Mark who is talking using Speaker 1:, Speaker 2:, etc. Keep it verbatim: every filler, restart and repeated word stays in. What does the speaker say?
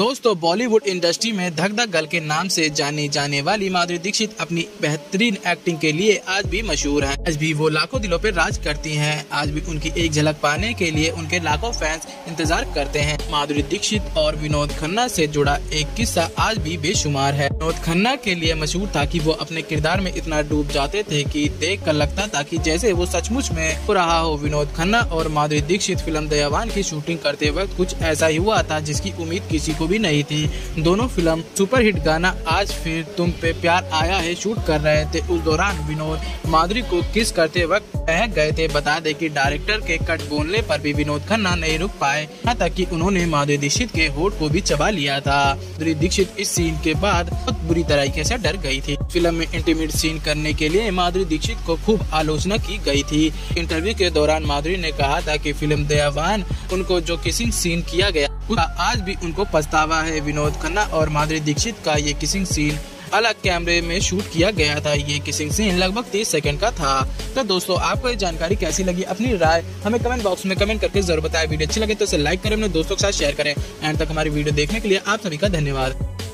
Speaker 1: दोस्तों, बॉलीवुड इंडस्ट्री में धक धक गर्ल के नाम से जानी जाने वाली माधुरी दीक्षित अपनी बेहतरीन एक्टिंग के लिए आज भी मशहूर हैं। आज भी वो लाखों दिलों पर राज करती हैं। आज भी उनकी एक झलक पाने के लिए उनके लाखों फैंस इंतजार करते हैं। माधुरी दीक्षित और विनोद खन्ना से जुड़ा एक किस्सा आज भी बेशुमार है। विनोद खन्ना के लिए मशहूर था कि वो अपने किरदार में इतना डूब जाते थे कि देख कर लगता था कि जैसे वो सचमुच में हो रहा हो। विनोद खन्ना और माधुरी दीक्षित फिल्म दयावान की शूटिंग करते वक्त कुछ ऐसा ही हुआ था जिसकी उम्मीद किसी को भी नहीं थी। दोनों फिल्म सुपरहिट गाना आज फिर तुम पे प्यार आया है शूट कर रहे थे। उस दौरान विनोद माधुरी को किस करते वक्त बहक गए थे। बता दें कि डायरेक्टर के कट बोलने पर भी विनोद खन्ना नहीं रुक पाए, यहाँ तक कि उन्होंने माधुरी दीक्षित के होठ को भी चबा लिया था। माधुरी दीक्षित इस सीन के बाद बहुत बुरी तरीके से डर गई थी। फिल्म में इंटीमेट सीन करने के लिए माधुरी दीक्षित को खूब आलोचना की गई थी। इंटरव्यू के दौरान माधुरी ने कहा था कि फिल्म दयावान उनको जो किसिंग सीन किया गया उसका आज भी उनको पछतावा है। विनोद खन्ना और माधुरी दीक्षित का ये किसिंग सीन अलग कैमरे में शूट किया गया था। ये किसिंग सीन लगभग तीस सेकंड का था। तो दोस्तों, आपको ये जानकारी कैसी लगी? अपनी राय हमें कमेंट बॉक्स में कमेंट करके जरूर बताएं। वीडियो अच्छी लगे तो इसे लाइक करें, अपने दोस्तों के साथ शेयर करें। एंड तक हमारी वीडियो देखने के लिए आप सभी का धन्यवाद।